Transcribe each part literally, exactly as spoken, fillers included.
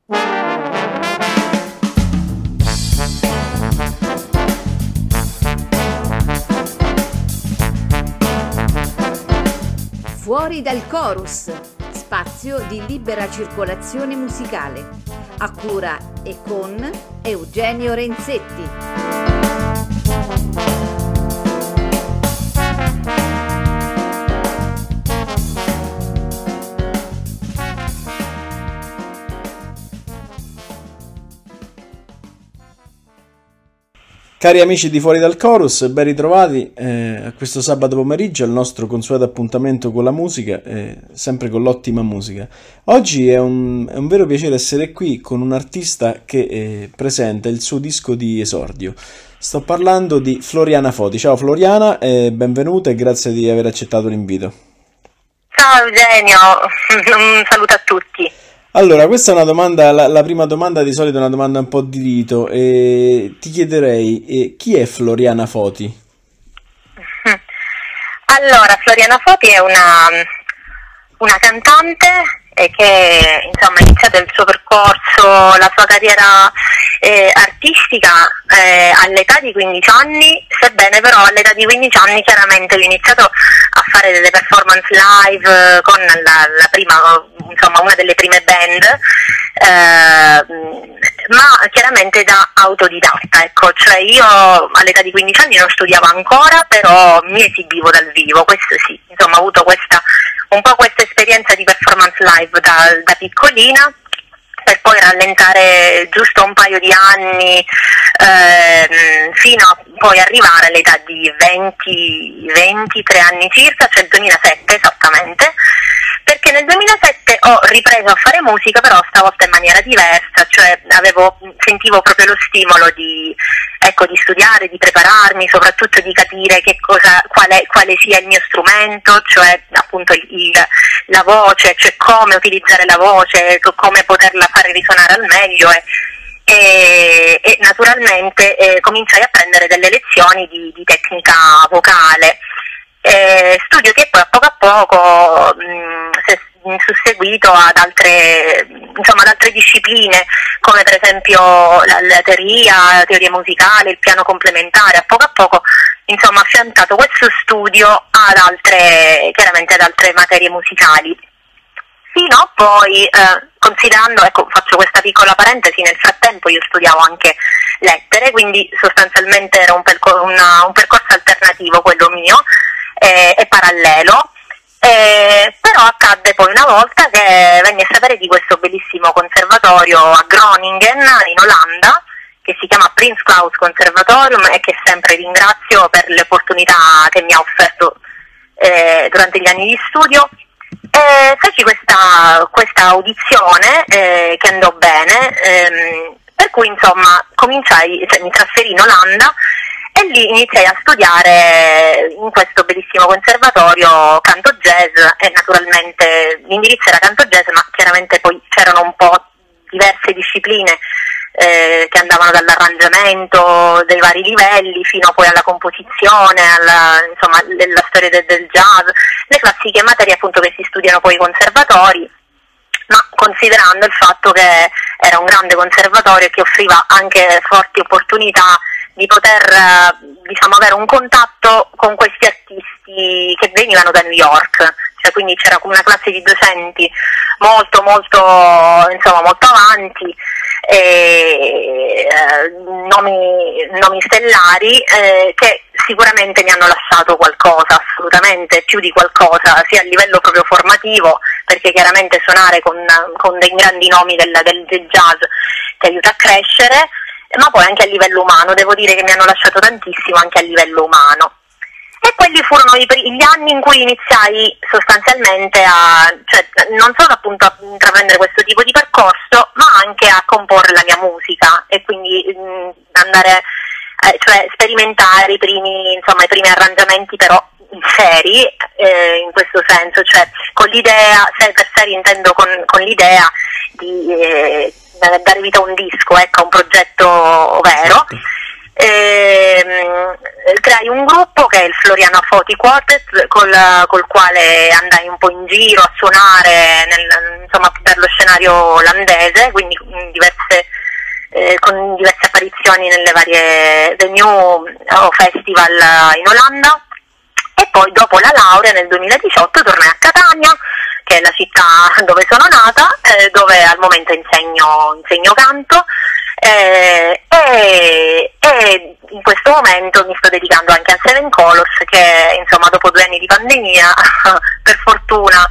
Fuori dal chorus, spazio di libera circolazione musicale, a cura e con Eugenio Renzetti. Cari amici di Fuori dal Chorus, ben ritrovati eh, a questo sabato pomeriggio al nostro consueto appuntamento con la musica, eh, sempre con l'ottima musica. Oggi è un, è un vero piacere essere qui con un artista che eh, presenta il suo disco di esordio. Sto parlando di Floriana Foti. Ciao Floriana, eh, benvenuta e grazie di aver accettato l'invito. Ciao Eugenio, un saluto a tutti. Allora, questa è una domanda, la, la prima domanda di solito è una domanda un po' di rito, e ti chiederei eh, chi è Floriana Foti? Allora, Floriana Foti è una, una cantante eh, che insomma ha iniziato il suo percorso, la sua carriera eh, artistica eh, all'età di quindici anni, sebbene però all'età di quindici anni chiaramente ho iniziato a fare delle performance live con la, la prima, insomma una delle prime band, eh, ma chiaramente da autodidatta, ecco, cioè io all'età di quindici anni non studiavo ancora, però mi esibivo dal vivo, questo sì, insomma ho avuto questa, un po' questa esperienza di performance live da, da piccolina, per poi rallentare giusto un paio di anni ehm, fino a poi arrivare all'età di venti ventitré anni circa, cioè il duemilasette esattamente, perché nel duemilasette ho ripreso a fare musica, però stavolta in maniera diversa, cioè avevo, sentivo proprio lo stimolo di, ecco, di studiare, di prepararmi, soprattutto di capire che cosa, quale, quale sia il mio strumento, cioè appunto il, il, la voce, cioè come utilizzare la voce, come poterla fare risuonare al meglio e, e, e naturalmente eh, cominciai a prendere delle lezioni di, di tecnica vocale. Eh, studio che poi a poco a poco mh, si è susseguito ad altre, insomma, ad altre discipline, come per esempio la, la teoria, la teoria musicale, il piano complementare. A poco a poco insomma ho affiancato questo studio ad altre, chiaramente ad altre materie musicali. Fino a poi, eh, considerando, ecco, faccio questa piccola parentesi, nel frattempo io studiavo anche lettere, quindi sostanzialmente era un, percor- una, un percorso alternativo quello mio, e eh, parallelo, eh, però accadde poi una volta che venni a sapere di questo bellissimo conservatorio a Groningen in Olanda, che si chiama Prins Claus Conservatorium, e che sempre ringrazio per le opportunità che mi ha offerto eh, durante gli anni di studio. E feci questa, questa audizione eh, che andò bene, ehm, per cui insomma cominciai, cioè mi trasferì in Olanda e lì iniziai a studiare in questo bellissimo conservatorio canto jazz, e naturalmente l'indirizzo era canto jazz, ma chiaramente poi c'erano un po' diverse discipline eh, che andavano dall'arrangiamento dei vari livelli fino poi alla composizione, alla, insomma, della storia del, del jazz, le classiche materie appunto che si studiano poi ai conservatori, ma considerando il fatto che era un grande conservatorio che offriva anche forti opportunità di poter, diciamo, avere un contatto con questi artisti che venivano da New York, cioè quindi c'era una classe di docenti molto molto, insomma, molto avanti, e, eh, nomi, nomi stellari eh, che sicuramente mi hanno lasciato qualcosa, assolutamente più di qualcosa, sia a livello proprio formativo, perché chiaramente suonare con, con dei grandi nomi del, del, del jazz ti aiuta a crescere, ma poi anche a livello umano, devo dire che mi hanno lasciato tantissimo anche a livello umano. E quelli furono i, gli anni in cui iniziai sostanzialmente a, cioè, non solo appunto a intraprendere questo tipo di percorso, ma anche a comporre la mia musica, e quindi mh, andare, eh, cioè sperimentare i primi, insomma, i primi arrangiamenti però seri, eh, in questo senso, cioè con l'idea, se per seri intendo con, con l'idea di eh, dare vita a un disco, ecco, a un progetto vero. ehm, creai un gruppo che è il Floriana Foti Quartet, col, col quale andai un po' in giro a suonare nel, insomma, per lo scenario olandese, quindi in diverse, eh, con diverse apparizioni nelle varie venue o festival in Olanda. E poi dopo la laurea nel duemiladiciotto tornai a Catania, che è la città dove sono nata, eh, dove al momento insegno, insegno canto, eh, e, e in questo momento mi sto dedicando anche al Seven Colors, che insomma dopo due anni di pandemia per fortuna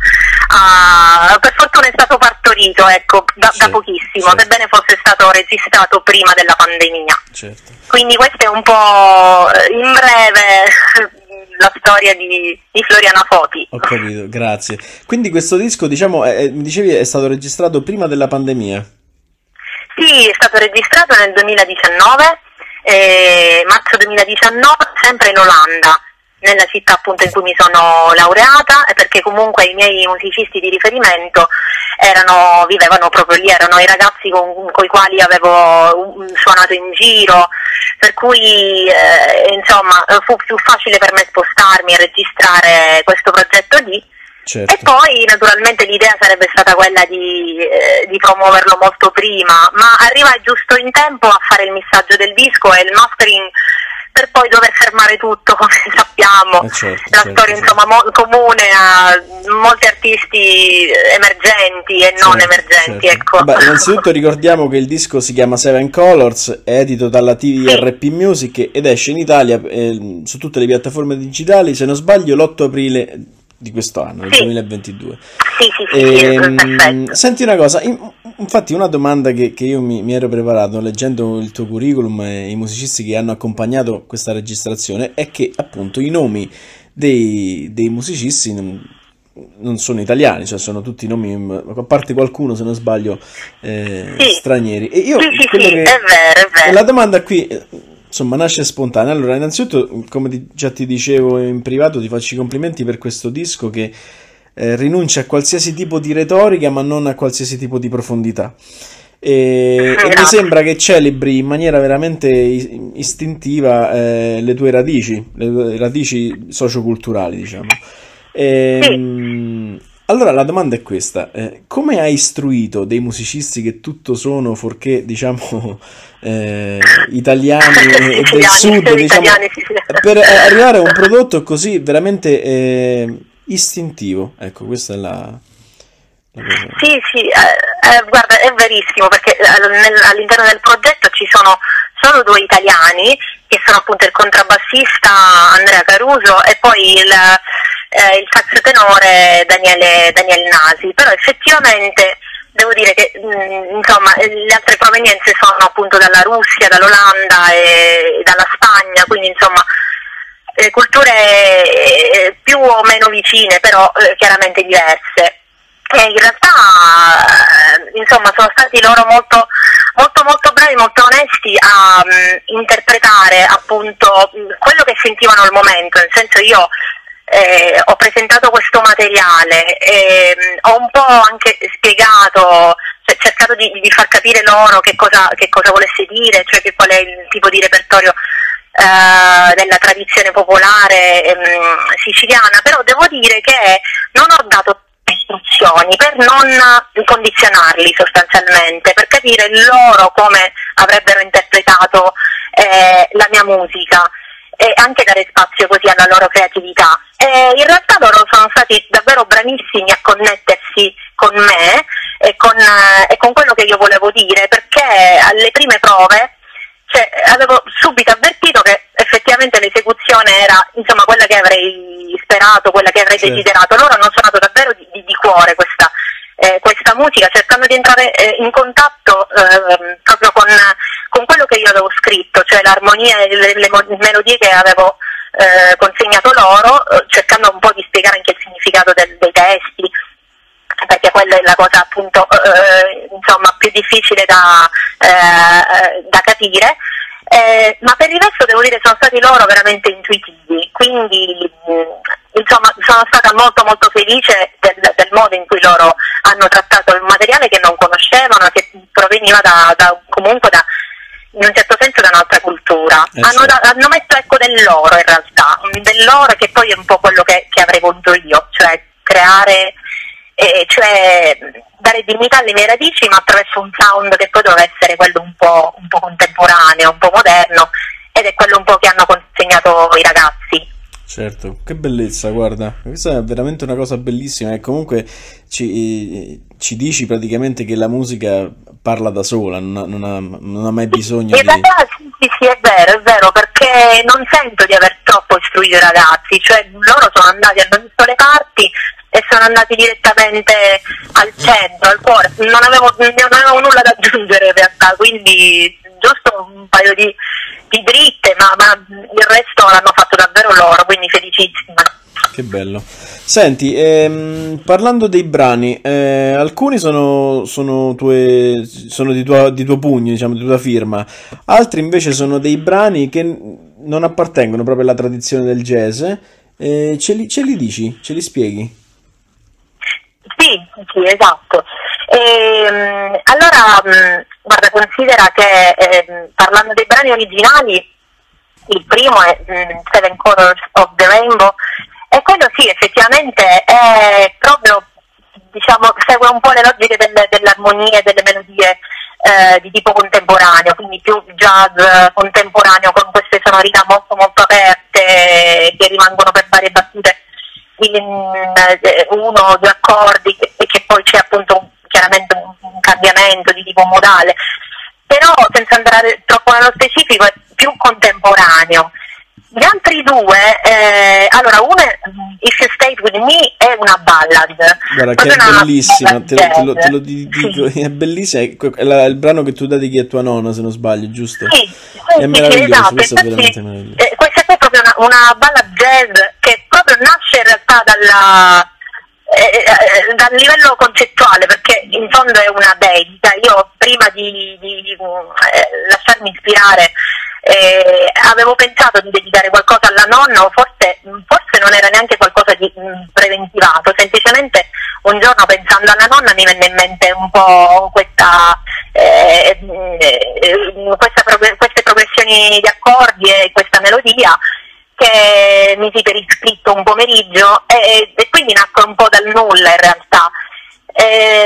uh, per fortuna è stato partorito, ecco, da, sì, da pochissimo, certo. Sebbene fosse stato registrato prima della pandemia, certo. Quindi questo è un po' in breve la storia di, di Floriana Foti. Ho capito, grazie. Quindi questo disco, diciamo, è, mi dicevi, è stato registrato prima della pandemia? Sì, è stato registrato nel duemiladiciannove, eh, marzo duemiladiciannove, sempre in Olanda, nella città appunto in cui mi sono laureata, perché comunque i miei musicisti di riferimento erano, vivevano proprio lì, erano i ragazzi con, con i quali avevo suonato in giro, per cui eh, insomma fu più facile per me spostarmi e registrare questo progetto lì. Certo. E poi naturalmente l'idea sarebbe stata quella di, eh, di promuoverlo molto prima, ma arriva giusto in tempo a fare il missaggio del disco e il mastering, per poi dover fermare tutto, come sappiamo, eh certo, la certo, storia certo. insomma mo- comune a molti artisti emergenti e certo, non emergenti, certo. Ecco. Beh, innanzitutto ricordiamo che il disco si chiama Seven Colors, è edito dalla T V R P Music ed esce in Italia eh, su tutte le piattaforme digitali, se non sbaglio l'otto aprile di questo anno, del sì. duemilaventidue. Sì, sì, sì, e, sì, perfetto. Senti una cosa, in, infatti una domanda che, che io mi, mi ero preparato leggendo il tuo curriculum e i musicisti che hanno accompagnato questa registrazione è che appunto i nomi dei, dei musicisti non, non sono italiani, cioè sono tutti nomi, a parte qualcuno se non sbaglio eh, sì. stranieri. E io, sì, sì, quello sì, che, è vero, è vero. La domanda qui insomma nasce spontanea. Allora, innanzitutto, come ti, già ti dicevo in privato, ti faccio i complimenti per questo disco che eh, rinuncia a qualsiasi tipo di retorica ma non a qualsiasi tipo di profondità e, e mi sembra che celebri in maniera veramente istintiva eh, le tue radici, le tue radici socioculturali, diciamo. E, sì. Allora la domanda è questa, eh, come hai istruito dei musicisti che tutto sono fuorché diciamo eh, italiani e, e del sud, diciamo, italiani, sì, sì. per arrivare a un prodotto così veramente eh, istintivo? Ecco, questa è la, la cosa. Sì, sì, eh, eh, guarda, è verissimo, perché nel, all'interno del progetto ci sono solo due italiani, che sono appunto il contrabbassista Andrea Caruso e poi il Eh, il sax tenore Daniele, Daniele Nasi, però effettivamente devo dire che mh, insomma le altre provenienze sono appunto dalla Russia, dall'Olanda e, e dalla Spagna, quindi insomma eh, culture eh, più o meno vicine, però eh, chiaramente diverse. E in realtà eh, insomma sono stati loro molto molto molto bravi, molto onesti a mh, interpretare appunto mh, quello che sentivano al momento, nel senso io Eh, ho presentato questo materiale e mh, ho un po' anche spiegato, cioè, cercato di, di far capire loro che cosa, che cosa volesse dire, cioè che qual è il tipo di repertorio eh, della tradizione popolare mh, siciliana, però devo dire che non ho dato istruzioni per non condizionarli sostanzialmente, per capire loro come avrebbero interpretato eh, la mia musica e anche dare spazio così alla loro creatività. E in realtà loro sono stati davvero bravissimi a connettersi con me e con, eh, e con quello che io volevo dire, perché alle prime prove cioè, avevo subito avvertito che effettivamente l'esecuzione era insomma quella che avrei sperato, quella che avrei certo. desiderato. Loro hanno suonato davvero di, di, di cuore questa, eh, questa musica, cercando di entrare eh, in contatto eh, proprio con, con quello che io avevo scritto, cioè l'armonia e le, le melodie che avevo eh, consegnato loro, eh, cercando un po' di spiegare anche il significato del, dei testi, perché quella è la cosa appunto eh, insomma più difficile da, eh, da capire, eh, ma per il resto devo dire sono stati loro veramente intuitivi, quindi mh, insomma sono stata molto molto felice del, del modo in cui loro hanno trattato il materiale che non conoscevano, che proveniva da, da comunque da in un certo senso da un'altra cultura. scrittura, Eh, hanno, certo. da- hanno messo ecco del loro in realtà, del loro che poi è un po' quello che, che avrei voluto io, cioè creare, eh, cioè dare dignità alle mie radici ma attraverso un sound che poi doveva essere quello un po', un po' contemporaneo, un po' moderno, ed è quello un po' che hanno consegnato i ragazzi. Certo, che bellezza, guarda, questa è veramente una cosa bellissima e comunque ci, ci dici praticamente che la musica parla da sola, non ha, non ha, non ha mai bisogno In di... realtà sì, sì, sì, è vero, è vero, perché non sento di aver troppo istruito i ragazzi, cioè loro sono andati, hanno visto le parti e sono andati direttamente al centro, al cuore, non avevo, non avevo nulla da aggiungere in realtà, quindi giusto un paio di, di dritte, ma, ma il resto l'hanno fatto davvero loro, quindi felicissima. Che bello. Senti, ehm, parlando dei brani, eh, alcuni sono, sono, tue, sono di, tua, di tuo pugno, diciamo, di tua firma, altri invece sono dei brani che non appartengono proprio alla tradizione del jazz. Eh, ce li, ce li dici? Ce li spieghi? Sì, sì, esatto. Ehm, allora, mh, guarda, considera che ehm, parlando dei brani originali, il primo è mh, Seven Colors of the Rainbow, e quello sì, effettivamente è proprio, diciamo, segue un po' le logiche delle, dell'armonia e delle melodie eh, di tipo contemporaneo, quindi più jazz contemporaneo con queste sonorità molto molto aperte che rimangono per varie battute in eh, uno o due accordi e che poi c'è appunto chiaramente un, un cambiamento di tipo modale, però senza andare troppo nello specifico è più contemporaneo. Gli altri due, eh, allora uno è If You Stayed With Me, è una ballad. Guarda che è bellissima, te lo, te lo, te lo dico, sì. È bellissima, è la, il brano che tu dedichi a tua nonna, se non sbaglio, giusto? Sì, sì, è meraviglioso, sì, esatto. questo è Infatti, veramente meraviglioso. Eh, questa qui è proprio una, una ballad jazz che proprio nasce in realtà dalla, eh, eh, dal livello concettuale, perché in fondo è una dedica. Io prima di, di, di eh, lasciarmi ispirare Eh, avevo pensato di dedicare qualcosa alla nonna, o forse, forse non era neanche qualcosa di mh, preventivato, semplicemente un giorno pensando alla nonna mi venne in mente un po' questa, eh, eh, questa prog- queste progressioni di accordi e questa melodia che misi per iscritto un pomeriggio e, e quindi nacque un po' dal nulla in realtà. E,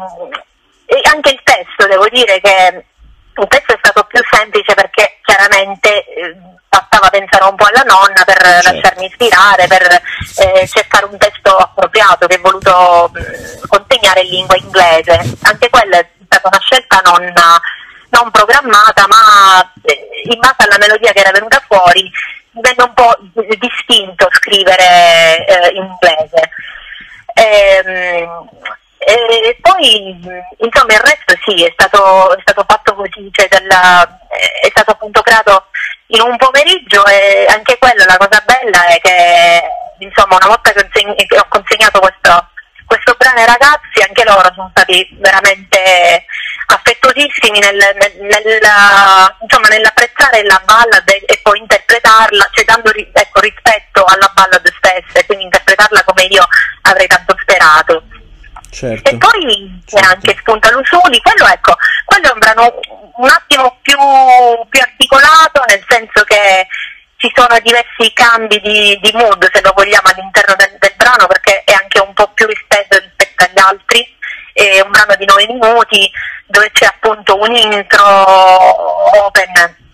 e anche il testo, devo dire che il testo è stato più semplice perché chiaramente eh, bastava pensare un po' alla nonna per certo. lasciarmi ispirare, per eh, cercare un testo appropriato che ho voluto mh, consegnare in lingua inglese. Anche quella è stata una scelta non, non programmata, ma eh, in base alla melodia che era venuta fuori mi venne un po' distinto scrivere eh, in inglese. Ehm, E poi insomma il resto sì, è stato, è stato fatto così, cioè della, è stato appunto creato in un pomeriggio, e anche quella la cosa bella è che insomma una volta che ho, consegn- che ho consegnato questo, questo brano ai ragazzi, anche loro sono stati veramente affettuosissimi nel, nel, nel, insomma, nell'apprezzare la ballad e, e poi interpretarla, cioè dando ecco, rispetto alla ballad stessa, e quindi interpretarla come io avrei tanto sperato. Certo, e poi c'è certo. anche Spunta Lusuli, quello ecco, quello è un brano un attimo più, più articolato, nel senso che ci sono diversi cambi di, di mood, se lo vogliamo, all'interno del, del brano, perché è anche un po' più rispetto rispetto agli altri. È un brano di nove minuti dove c'è appunto un intro open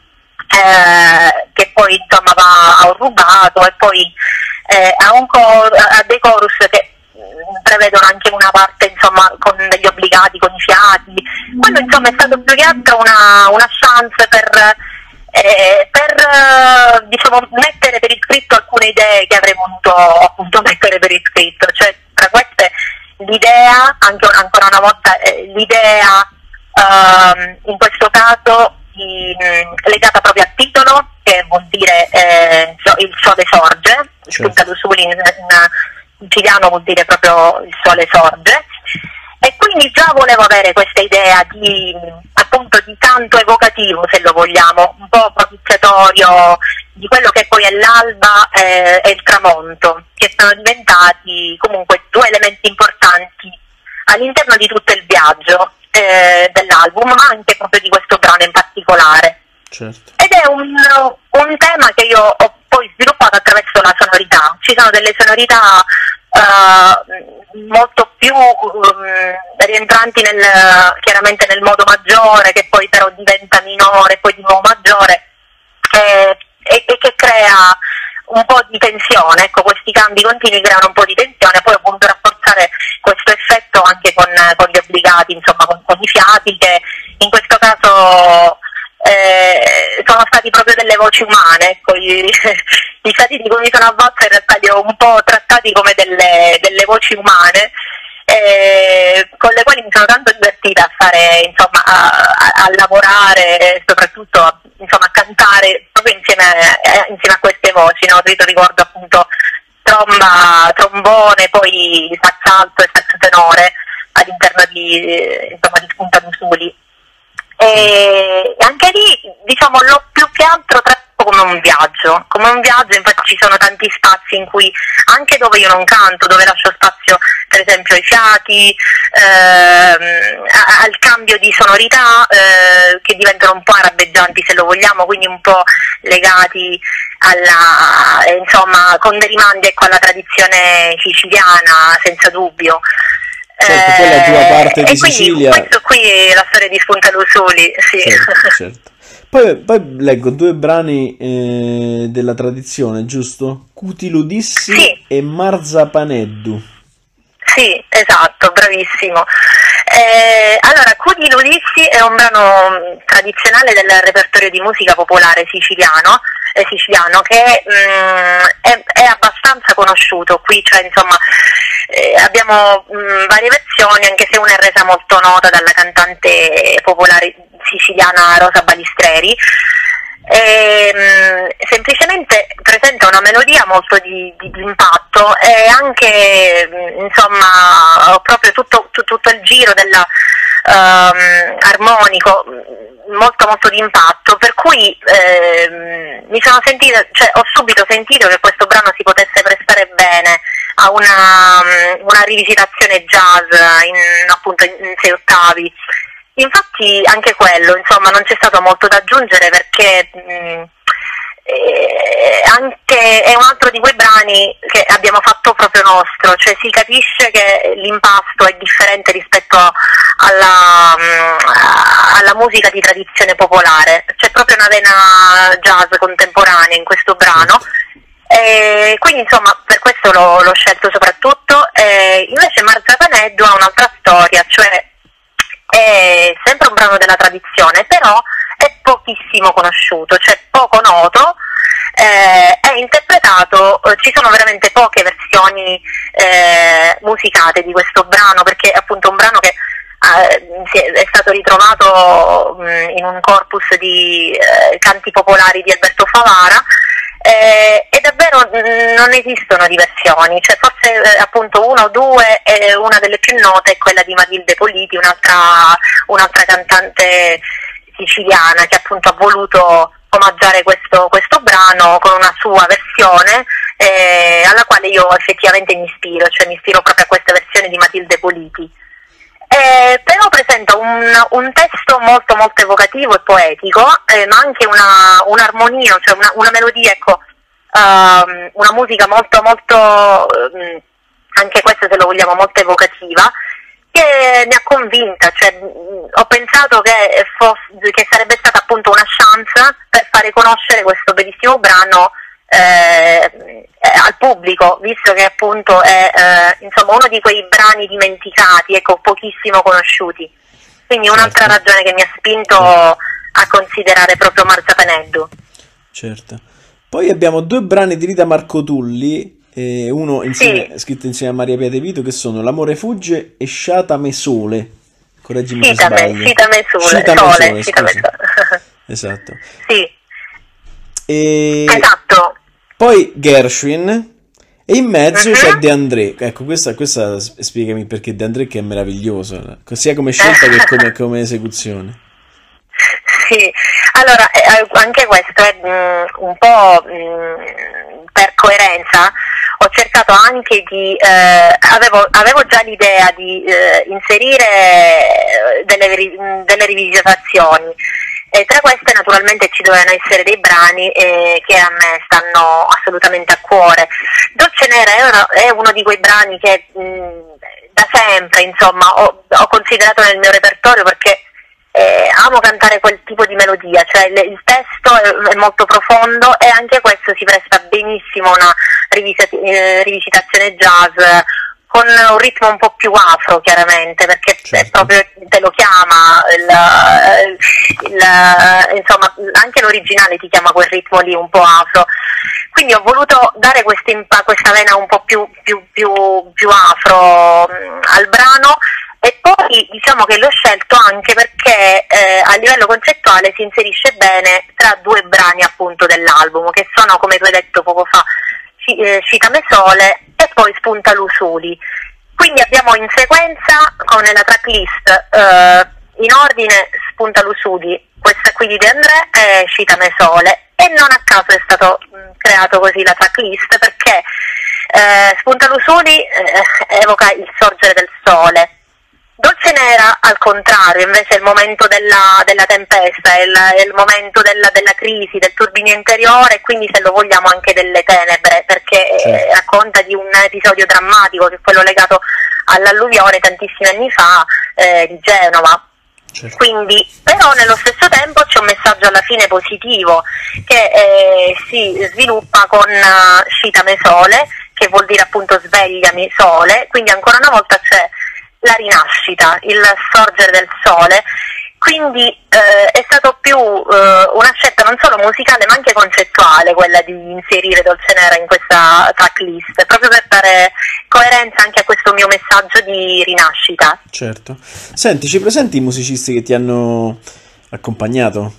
eh, che poi insomma va a un rubato, e poi eh, ha, un cor- ha dei chorus che prevedono anche una parte insomma con degli obbligati, con i fiati. Quello insomma è stato più che altro una, una chance per, eh, per eh, diciamo mettere per iscritto alcune idee che avrei voluto appunto mettere per iscritto, cioè tra queste l'idea, anche ancora una volta eh, l'idea eh, in questo caso di, mh, legata proprio al titolo, che vuol dire eh, il sole sorge, Spunta Lusuli in, in siciliano vuol dire proprio il sole sorge, e quindi già volevo avere questa idea di appunto di canto evocativo, se lo vogliamo, un po' propiziatorio di quello che poi è l'alba eh, e il tramonto, che sono diventati comunque due elementi importanti all'interno di tutto il viaggio eh, dell'album, ma anche proprio di questo brano in particolare. certo. Ed è un, un tema che io ho poi sviluppato attraverso la sonorità. Ci sono delle sonorità uh, molto più um, rientranti nel, chiaramente nel modo maggiore, che poi però diventa minore, poi di nuovo maggiore, e, e, e che crea un po' di tensione. Ecco, questi cambi continui creano un po' di tensione, poi ho voluto rafforzare questo effetto anche con, con gli obbligati, insomma con, con i fiati, che in questo caso eh, sono stati proprio delle voci umane. Ecco, i, i fiati di cui mi sono avvolta in realtà li ho un po' trattati come delle, delle voci umane, eh, con le quali mi sono tanto divertita a fare, insomma, a, a, a lavorare e soprattutto a, insomma, a cantare proprio insieme, eh, insieme a queste voci, no? Ricordo appunto tromba, trombone, poi sax alto e sax tenore all'interno di, insomma, di Spunta Musuli. E anche lì, diciamo, l'ho più che altro trattato come un viaggio, come un viaggio. Infatti ci sono tanti spazi in cui, anche dove io non canto, dove lascio spazio per esempio ai fiati, ehm, al cambio di sonorità, eh, che diventano un po' arabeggianti se lo vogliamo, quindi un po' legati alla, eh, insomma, con dei rimandi, ecco, alla tradizione siciliana, senza dubbio. Certo, poi la tua parte di Sicilia. Questo qui è la storia di Spunta Lusuli, sì. Certo, certo. Poi, poi leggo due brani eh, della tradizione, giusto? Cutiludissi sì. e Marzapaneddu. Sì, esatto, bravissimo. Eh, allora, Cutiludissi è un brano tradizionale del repertorio di musica popolare siciliano, eh, siciliano che mh, è, è abbastanza conosciuto qui, cioè insomma eh, abbiamo mh, varie versioni, anche se una è resa molto nota dalla cantante popolare siciliana Rosa Balistreri. E, mh, semplicemente presenta una melodia molto di, di, di impatto, e anche mh, insomma proprio tutto, tutto, tutto il giro della, um, armonico molto molto di impatto, per cui eh, mi sono sentita, cioè ho subito sentito che questo brano si potesse prestare bene a una, una rivisitazione jazz in, appunto in sei ottavi. Infatti anche quello, insomma, non c'è stato molto da aggiungere, perché mh, eh, anche è un altro di quei brani che abbiamo fatto proprio nostro, cioè si capisce che l'impasto è differente rispetto alla, mh, alla musica di tradizione popolare, c'è proprio una vena jazz contemporanea in questo brano. E quindi insomma per questo l'ho, l'ho scelto soprattutto. E invece Marzapaneddu ha un'altra storia, cioè è sempre un brano della tradizione, però è pochissimo conosciuto, cioè poco noto, eh, è interpretato, eh, ci sono veramente poche versioni eh, musicate di questo brano, perché è appunto un brano che eh, è stato ritrovato mh, in un corpus di eh, canti popolari di Alberto Favara. Eh, e davvero mh, non esistono diversioni, cioè forse eh, appunto una o due, e una delle più note è quella di Matilde Politi, un'altra, un'altra cantante siciliana che appunto ha voluto omaggiare questo, questo brano con una sua versione, eh, alla quale io effettivamente mi ispiro, cioè mi ispiro proprio a questa versione di Matilde Politi. Eh, però presenta un, un testo molto molto evocativo e poetico, eh, ma anche una, un'armonia, cioè una, una melodia, ecco, um, una musica molto molto, um, anche questa se lo vogliamo, molto evocativa, che mi ha convinta, cioè, mh, ho pensato che, fosse, che sarebbe stata appunto una chance per fare conoscere questo bellissimo brano Eh, al pubblico, visto che appunto è eh, insomma uno di quei brani dimenticati, ecco, pochissimo conosciuti. Quindi un'altra certo. ragione che mi ha spinto a considerare proprio Marzapaneddu. Certo. Poi abbiamo due brani di Rita Marcotulli, eh, uno insieme, sì. scritto insieme a Maria Pia De Vito, che sono L'amore fugge e Sciatame Sole. Correggimi se Citame, sbaglio. Citame Sole, Citame sole, Sole, citame scusa. sole. Esatto. Sì. E... Esatto. Poi Gershwin, e in mezzo uh-huh. c'è De André. Ecco, questa, questa spiegami perché De André, che è meraviglioso, sia come scelta che come, come esecuzione. Sì, allora eh, anche questo è mh, un po' mh, per coerenza. Ho cercato anche di, eh, avevo, avevo già l'idea di eh, inserire delle, delle rivisitazioni. E tra queste naturalmente ci dovevano essere dei brani eh, che a me stanno assolutamente a cuore. Dolce Nera è uno, è uno di quei brani che mh, da sempre, insomma, ho, ho considerato nel mio repertorio perché eh, amo cantare quel tipo di melodia, cioè il, il testo è, è molto profondo e anche questo si presta benissimo a una rivisit- eh, rivisitazione jazz con un ritmo un po' più afro, chiaramente, perché certo. È proprio te lo chiama, il, il, insomma, anche l'originale ti chiama quel ritmo lì un po' afro. Quindi ho voluto dare questa, questa vena un po' più, più, più, più afro mh, al brano, e poi diciamo che l'ho scelto anche perché eh, a livello concettuale si inserisce bene tra due brani appunto dell'album, che sono, come tu hai detto poco fa, Scitame Sole e poi Spunta Lusuli. Quindi abbiamo in sequenza con la tracklist eh, in ordine Spunta Lusuli, questa qui di De André e Scitame Sole, e non a caso è stato mh, creato così la tracklist perché eh, Spunta Lusuli eh, evoca il sorgere del sole. Dolce Nera, al contrario, invece è il momento della, della tempesta, è il, è il momento della, della crisi, del turbine interiore, e quindi, se lo vogliamo, anche delle tenebre, perché sì. eh, racconta di un episodio drammatico, che è quello legato all'alluvione tantissimi anni fa eh, di Genova. Certo. Quindi, però nello stesso tempo c'è un messaggio alla fine positivo che eh, si sviluppa con uh, Scitame Sole, che vuol dire appunto svegliami sole, quindi ancora una volta c'è la rinascita, il sorgere del sole. Quindi eh, è stato più eh, una scelta non solo musicale ma anche concettuale quella di inserire Dolce Nera in questa tracklist, proprio per dare coerenza anche a questo mio messaggio di rinascita. Certo. Senti, ci presenti i musicisti che ti hanno accompagnato?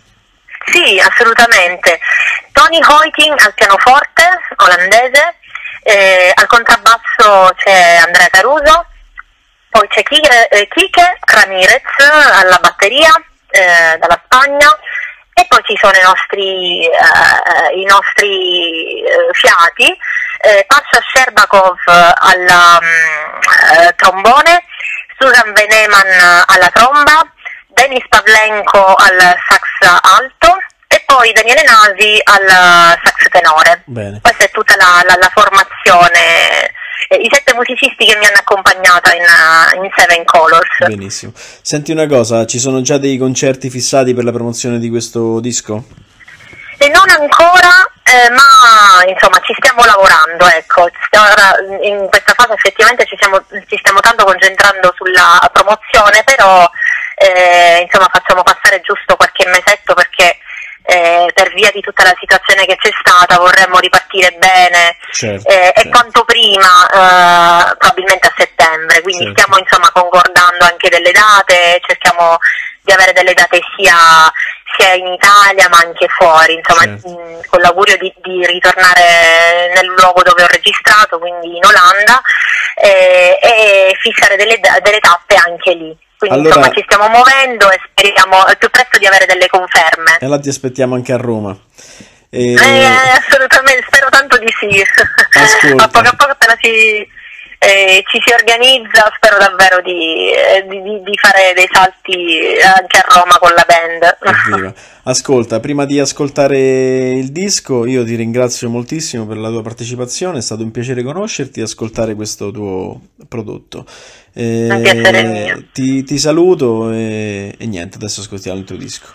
Sì, assolutamente. Tony Hoiting al pianoforte, olandese, eh, al contrabbasso c'è Andrea Caruso, poi c'è Kike, eh, Kike Ramirez alla batteria eh, dalla Spagna, e poi ci sono i nostri, eh, i nostri eh, fiati, eh, Pasha Sherbakov alla mm, eh, trombone, Susan Veneman alla tromba, Denis Pavlenko al sax alto e poi Daniele Nasi al sax tenore. Bene. Questa è tutta la, la, la formazione, eh, i sette musicisti che mi hanno accompagnata in, uh, in Seven Colors. Benissimo. Senti una cosa, ci sono già dei concerti fissati per la promozione di questo disco? E non ancora, eh, ma insomma ci stiamo lavorando, ecco. Ora, in questa fase effettivamente ci, siamo, ci stiamo tanto concentrando sulla promozione, però eh, insomma facciamo passare giusto qualche mesetto perché eh, per via di tutta la situazione che c'è stata vorremmo ripartire bene, certo, eh, certo. e quanto prima, eh, probabilmente a settembre, quindi certo. Stiamo insomma concordando anche delle date, cerchiamo di avere delle date sia, sia in Italia ma anche fuori, insomma, certo. mh, con l'augurio di, di ritornare nel luogo dove ho registrato, quindi in Olanda, eh, e fissare delle, delle tappe anche lì. Quindi allora, insomma ci stiamo muovendo e speriamo al più presto di avere delle conferme. E là ti aspettiamo anche a Roma. E... Eh, assolutamente, spero tanto di sì. A poco a poco appena si... Eh, ci si organizza, spero davvero di, eh, di, di fare dei salti anche a Roma con la band. Ascolta, prima di ascoltare il disco io ti ringrazio moltissimo per la tua partecipazione, è stato un piacere conoscerti e ascoltare questo tuo prodotto. Eh, un piacere mio. Ti, ti saluto e, e niente, adesso ascoltiamo il tuo disco.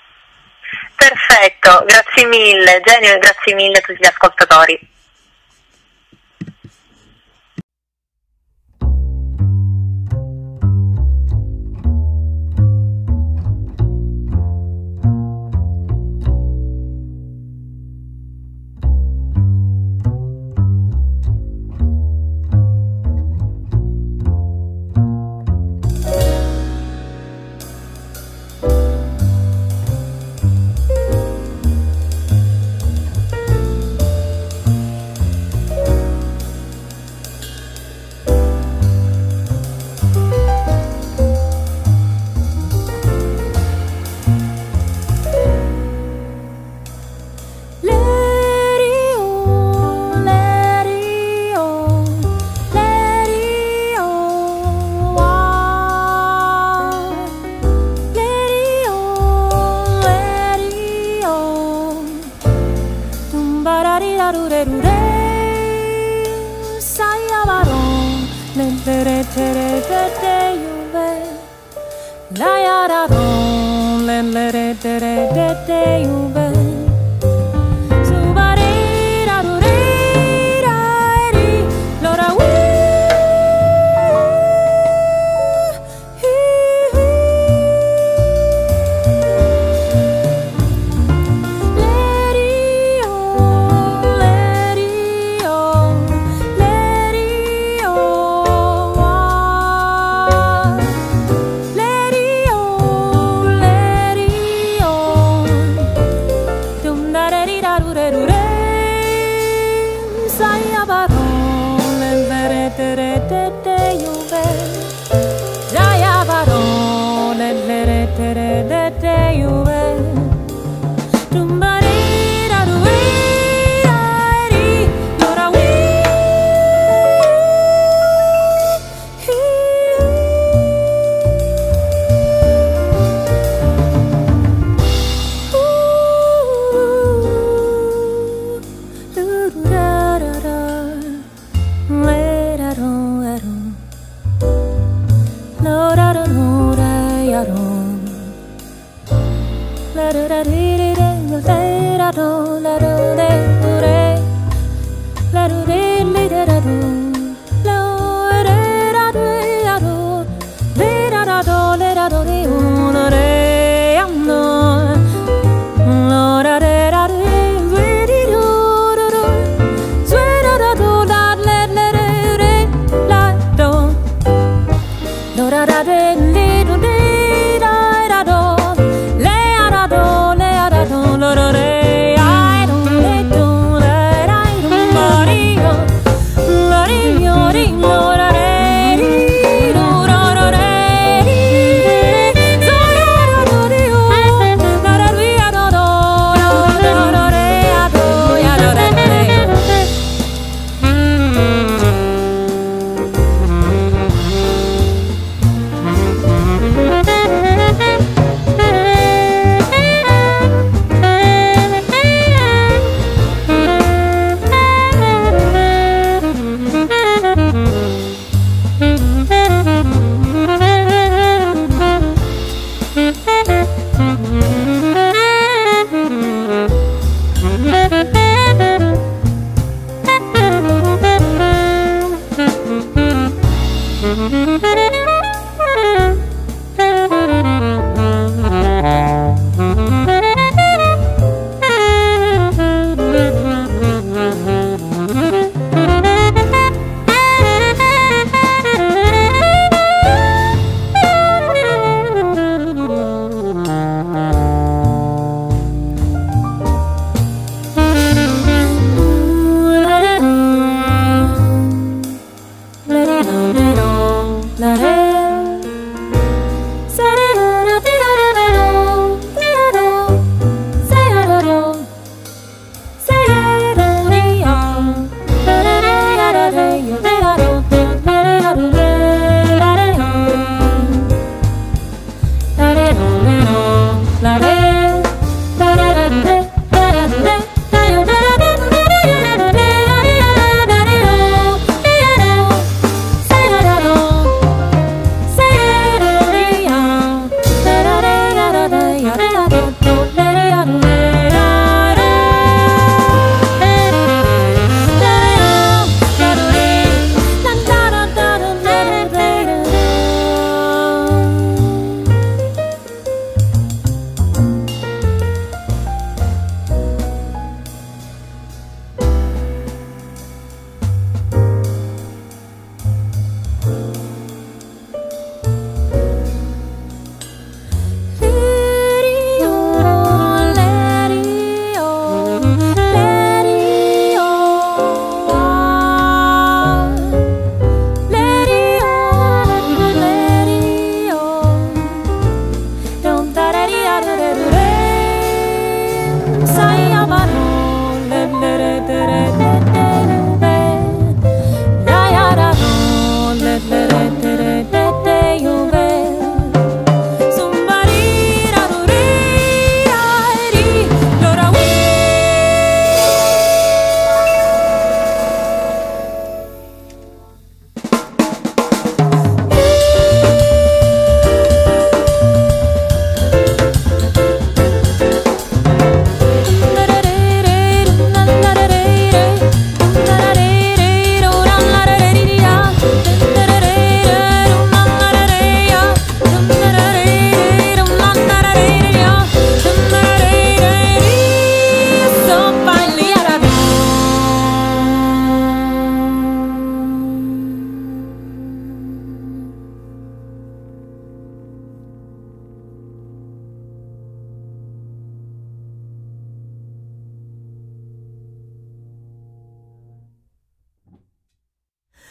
Perfetto, grazie mille Genio e grazie mille a tutti gli ascoltatori.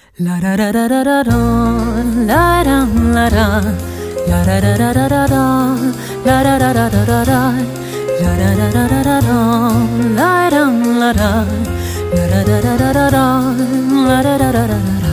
La ra ra ra ra ra ra, la ra la ra, la ra ra ra ra ra ra, la ra ra ra ra ra ra, la ra ra ra ra ra ra, la ra la ra, la ra ra ra ra ra ra, la ra ra ra ra ra.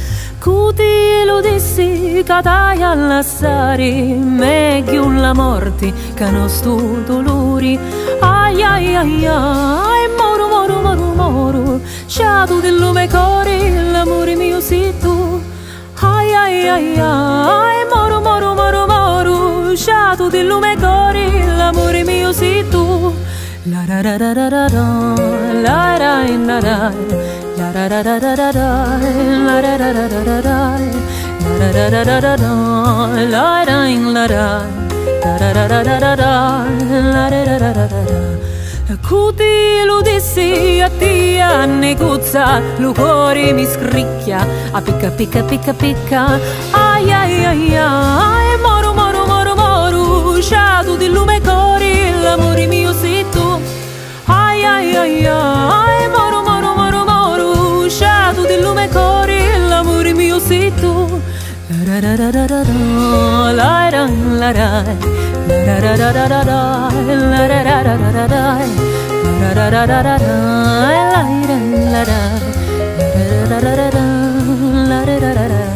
Cuti lo dissi catai all'assari, meglio la morte che non stu dolori. Ai ai ai ai, moro moro moro moro, sciato del lume cori, l'amore mio sei tu. Ai ai ai ai, moro moro moro moro, sciato del lume cori, l'amore mio sei tu. La ra ra ra ra ra ra, la ra la ra, la ra ra ra ra ra ra, la ra ra ra ra ra ra, la ra ra ra ra ra ra, la ra la ra, la ra ra ra ra ra ra, la ra ra ra ra ra. Cuti lo dissi a te a negozia, lo cuore mi scricchia, a picca picca picca picca. Ai ai ai ai, moro moro moro moro, sciato di lume cori, l'amore mio sei tu. Ai ai ai ai, moro moro moro moro, sciato di lume cori, l'amore mio sei tu. La ra ra ra ra ra, la ra la ra, la ra ra ra ra ra, la ra ra ra ra ra ra, la ra ra ra ra ra, la ra la ra, la ra ra ra ra, la ra ra ra ra.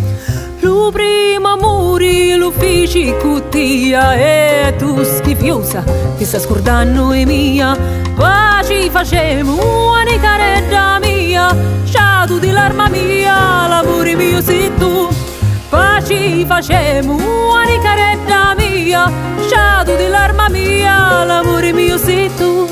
Lu prima muri l'uffici cuttia e tu schifiosa ti sta scordando e mia. Paci facemo una careggia mia, sciato di l'arma mia, l'amore mio sei tu. Paci facemo una careggia mia, sciato di l'arma mia, l'amore mio sei tu.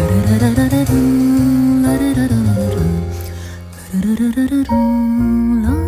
La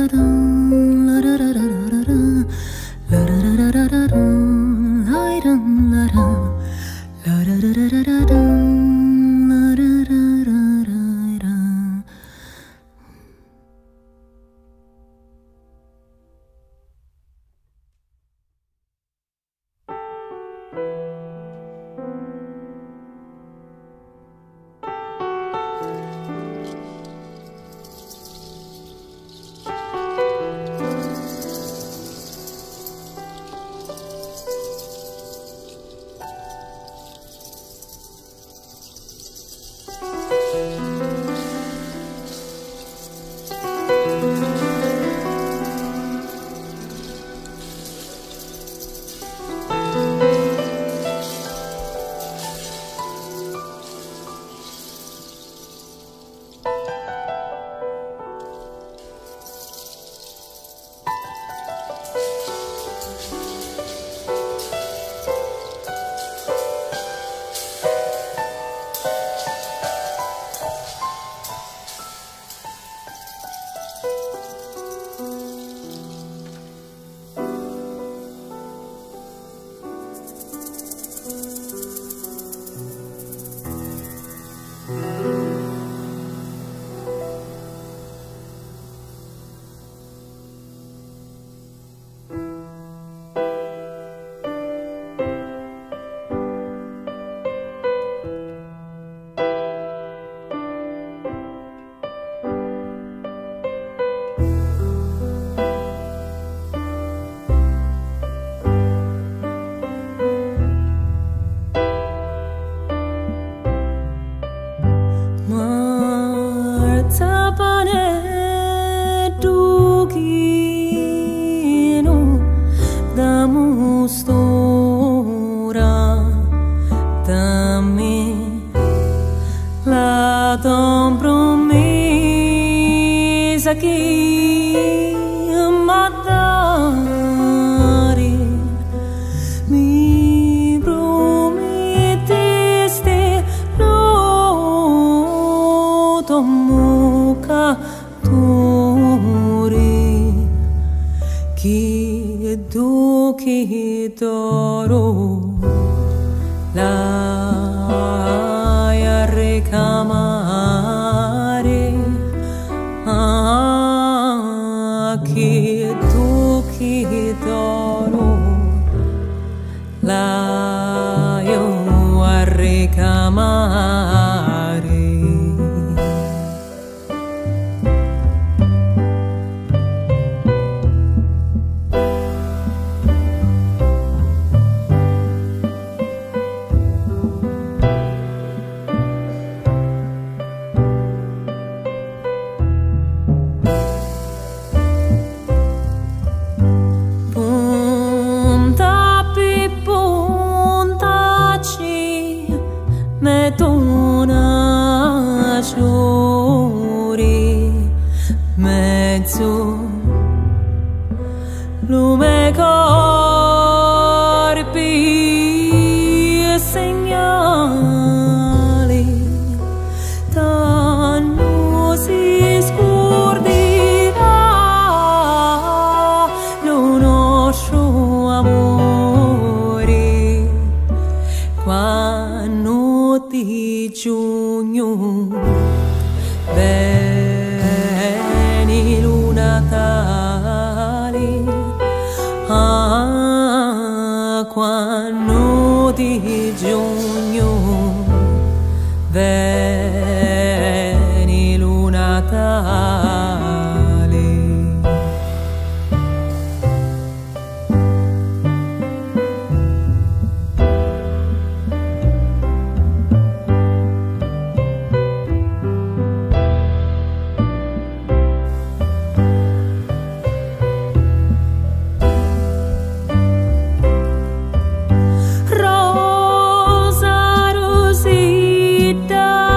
Rosa Rosita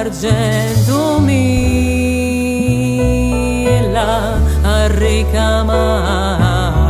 d'argento mila a ricamare.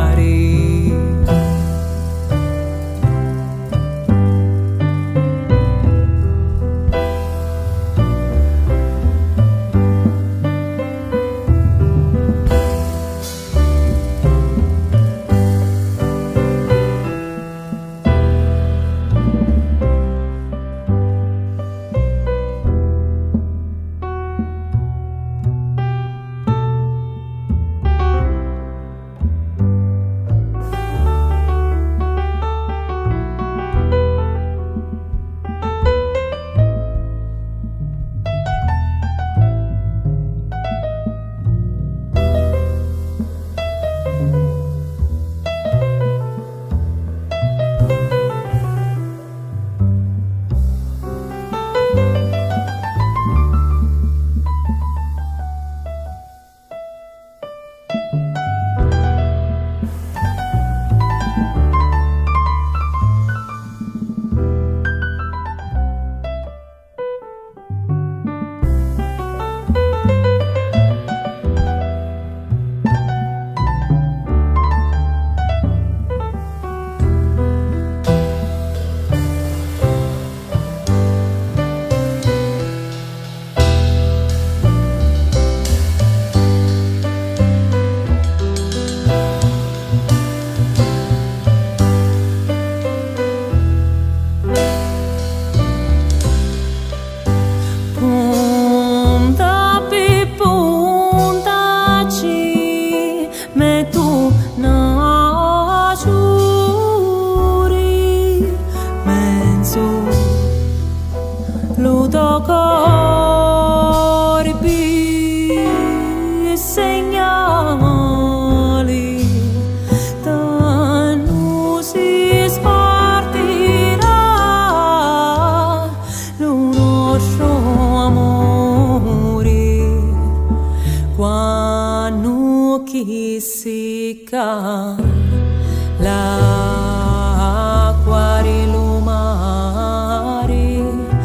l'acqua rilumare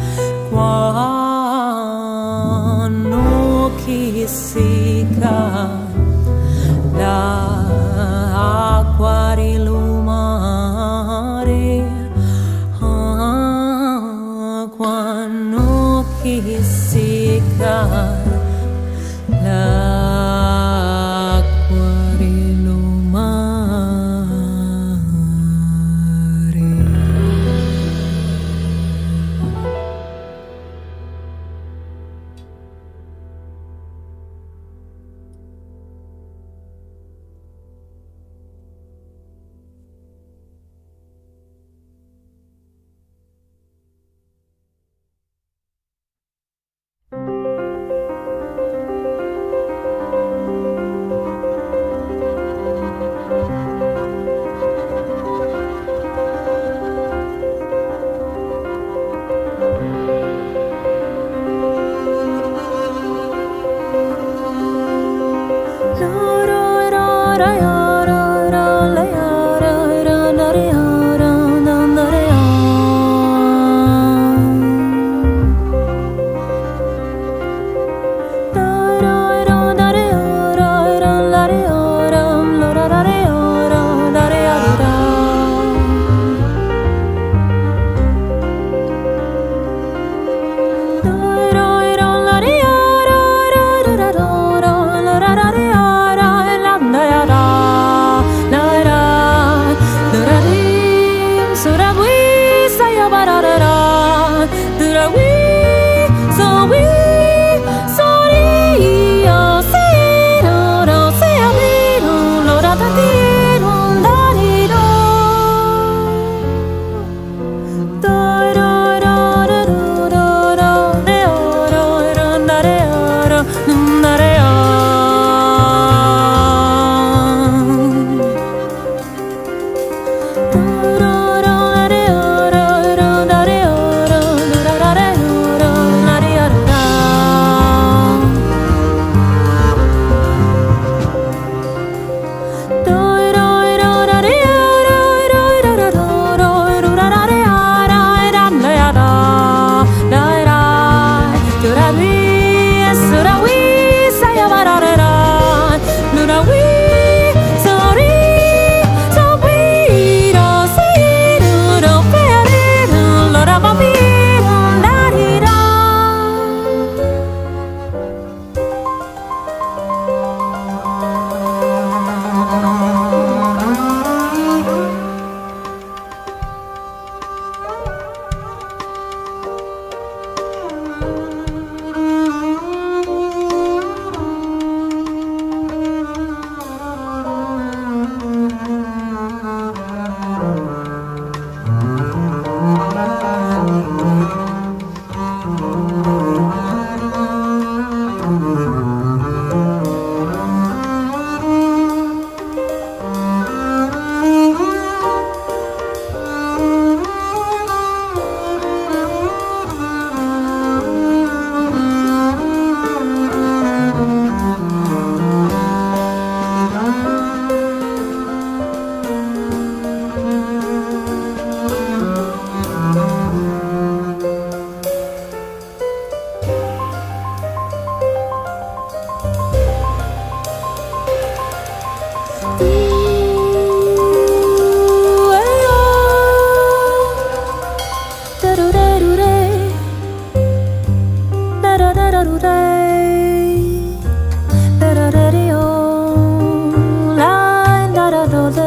quando chi si ca l'acqua rilumare ah, quando chi si ca l'acqua rilumare.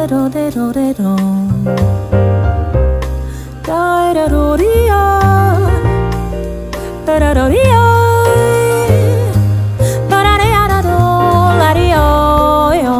do de do de do. Da da do dia. Da da do dia. Da da da da do la dio yo.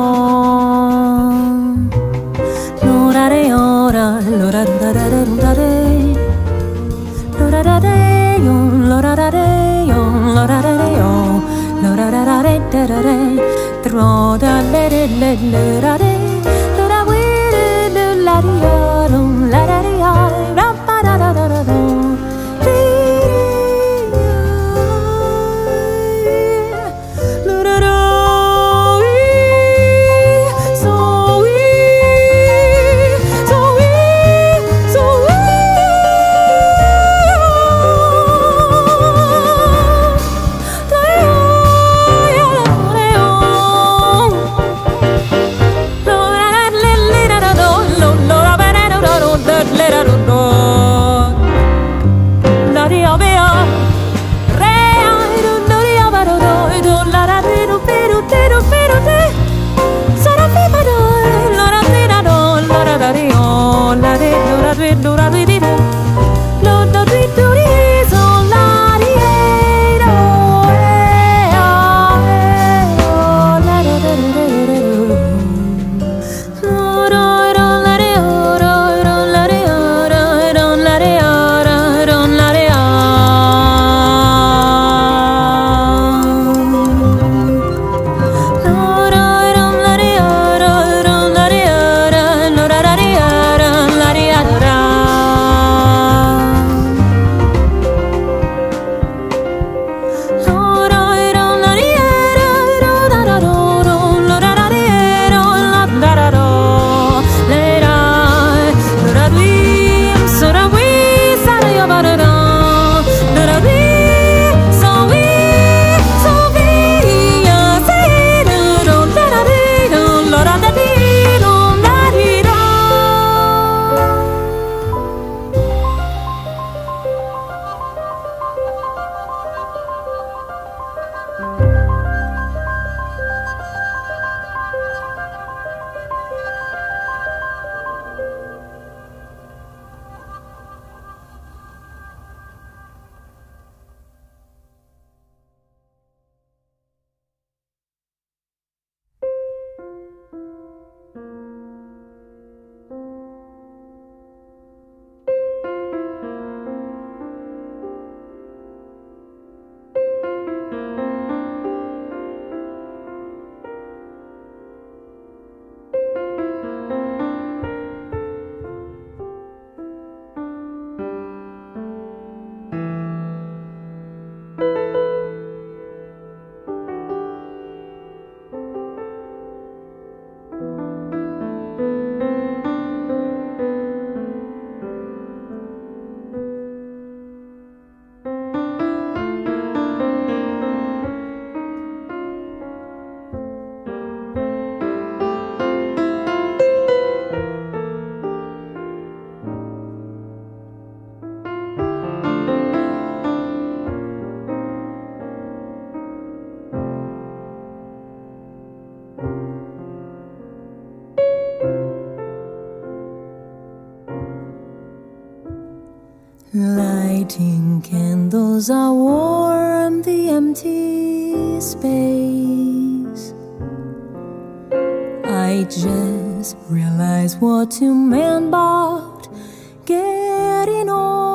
Lo da de ora, lo da da da da da da. Lo da da de yo, lo da da de yo, lo da da de yo. Lo da da da de da da de. Tro da le le le le da de. Lo da we le le la di ya, la da di ya, ra pa da da da da da. Lighting candles are warm the empty space. I just realized what you meant about getting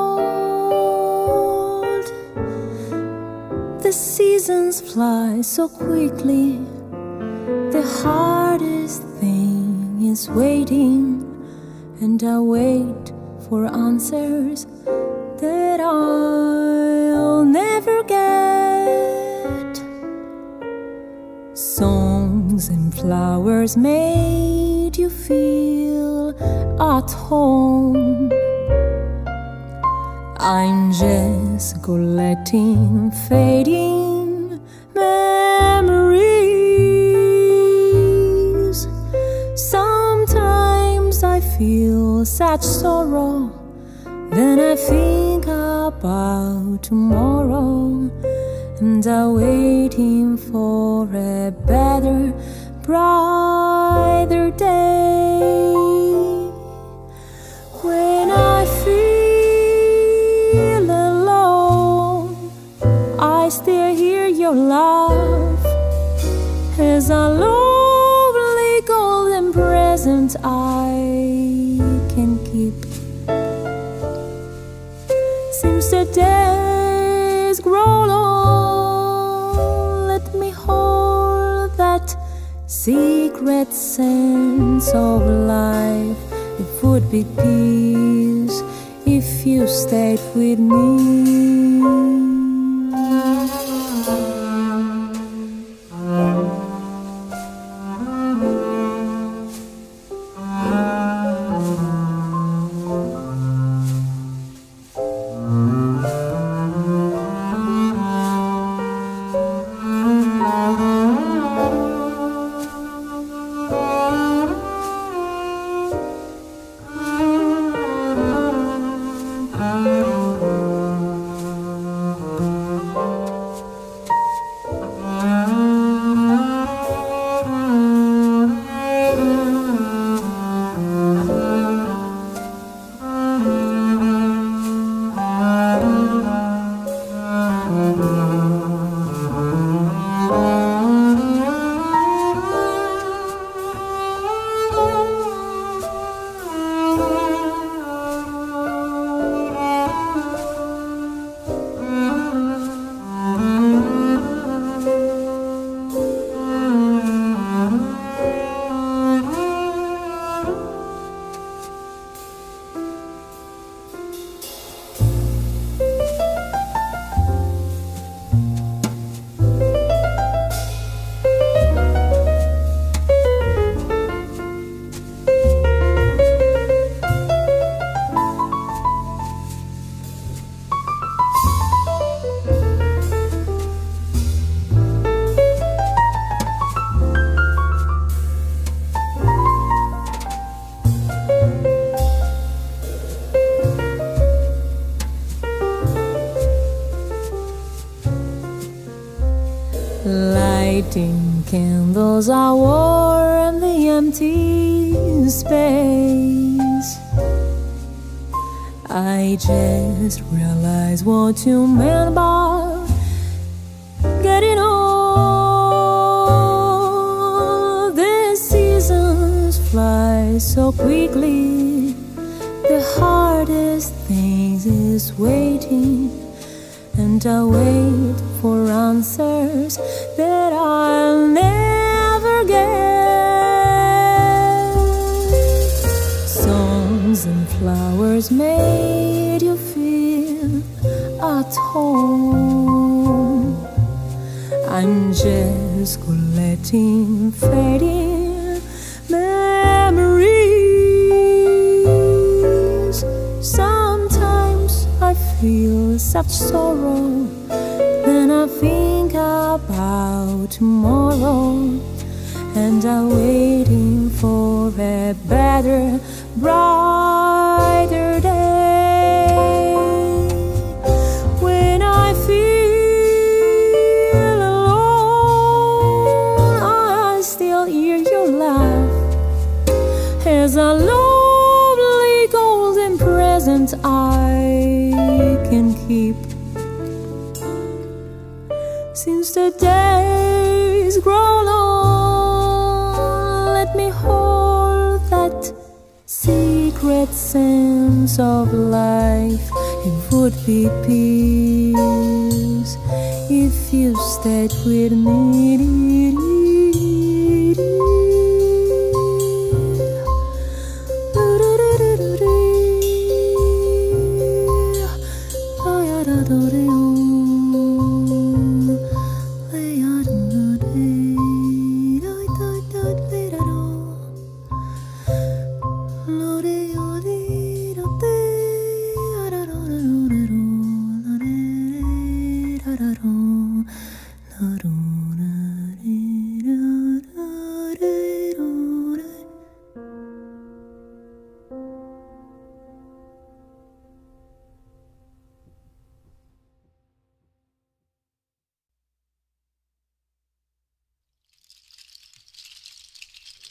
old. The seasons fly so quickly. The hardest thing is waiting, and I wait for answers that I'll never get. Songs and flowers made you feel at home. I'm just collecting fading memories. Sometimes I feel such sorrow. Then I think about tomorrow, and I'm waiting for a better brighter day. When I feel alone, I still hear your laugh as a lovely golden present I can keep. Since the days grow long, let me hold that secret sense of life. It would be peace if you stayed with me. Lighting candles are warm the empty space. I just realized what you meant by getting old. The seasons fly so quickly. The hardest thing is waiting, and I wait for answers that I'll never get. Songs and flowers made you feel at home. I'm just collecting fading memories. Sometimes I feel such sorrow, then I think about tomorrow, and I'm waiting for a better, brighter day. When I feel alone, I still hear your laugh as a lovely golden present I can keep. Since the days grow long, let me hold that secret sense of life. It would be peace if you stayed with me. La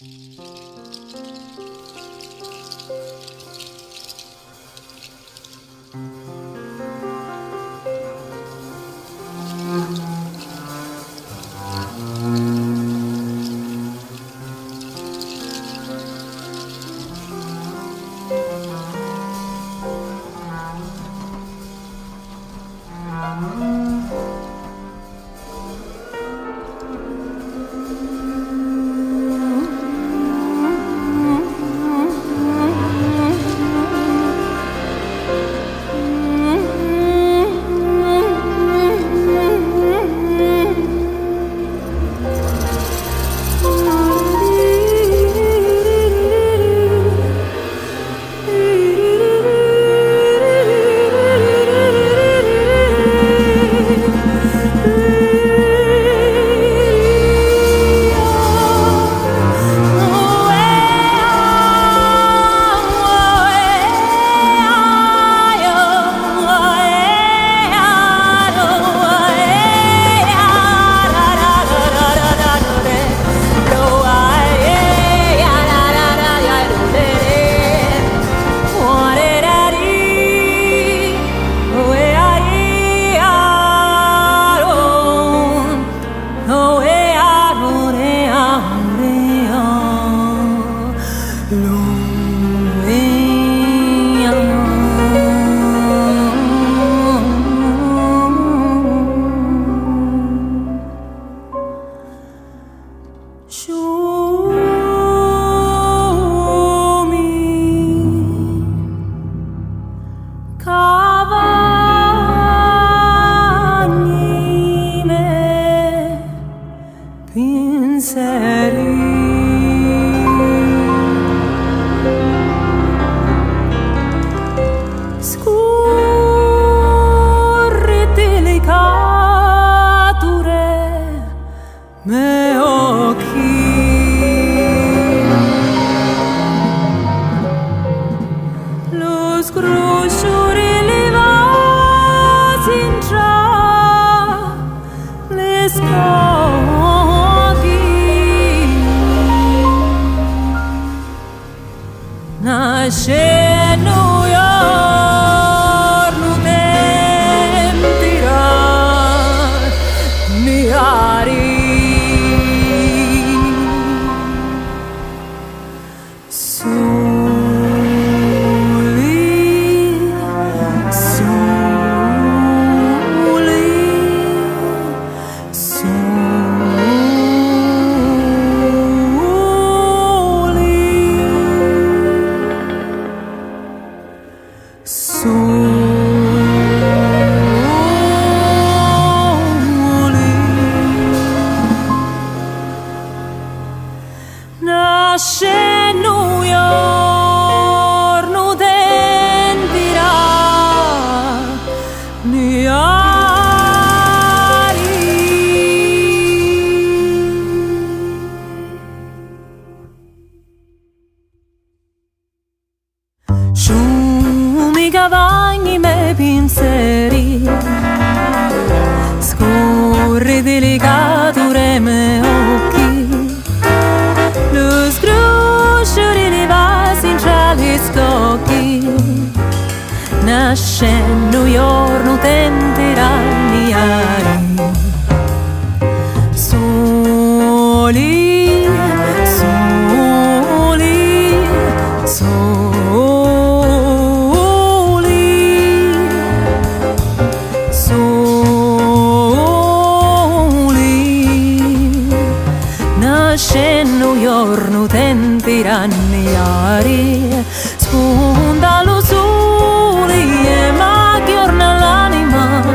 Spunta lo sole e macchiorna l'anima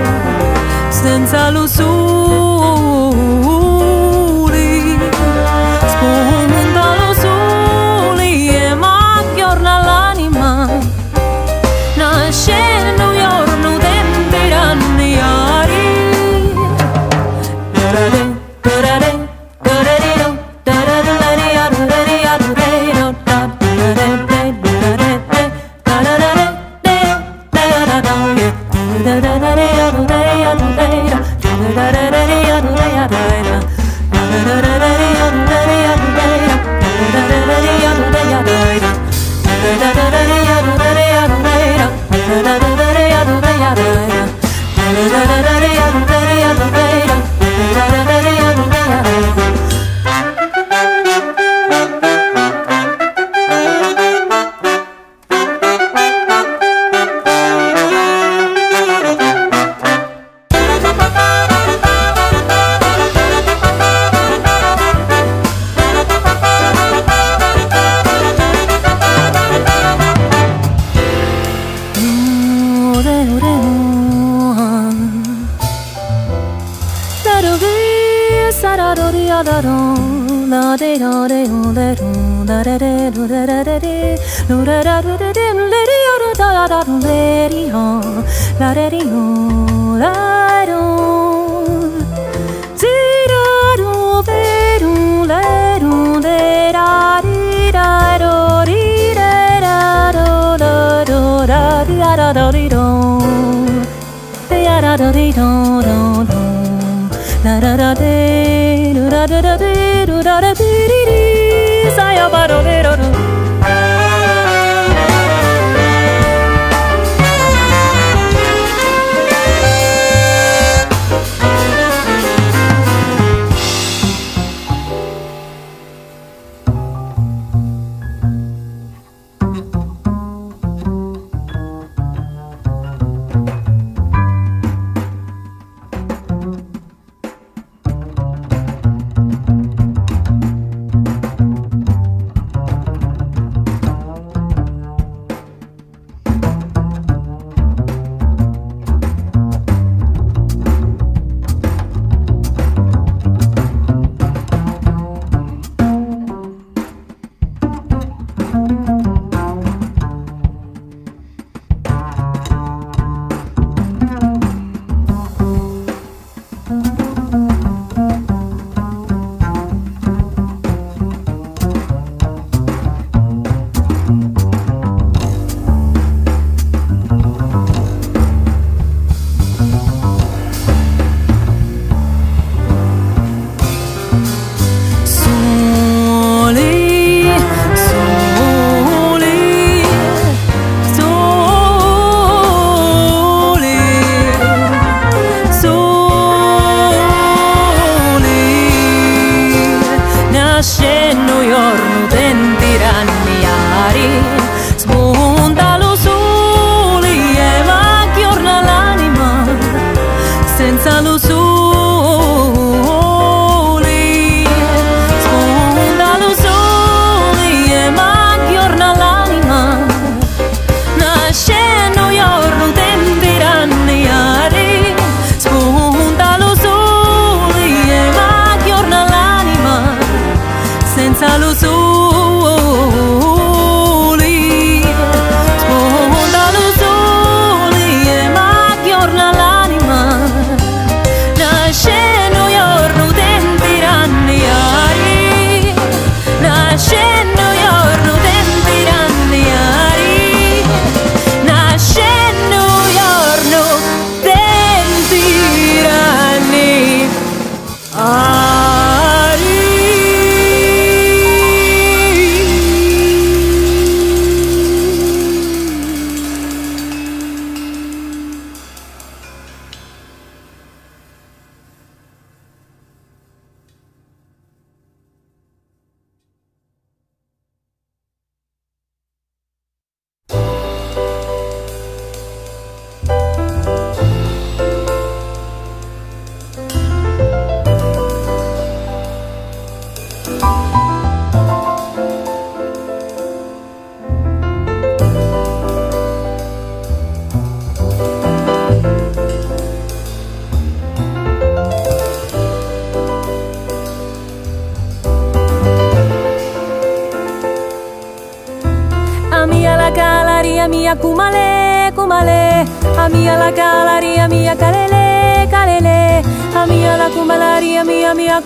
mia kumale, kumale, amia la calaria mia calele, calele, amia la kumalaria mia mia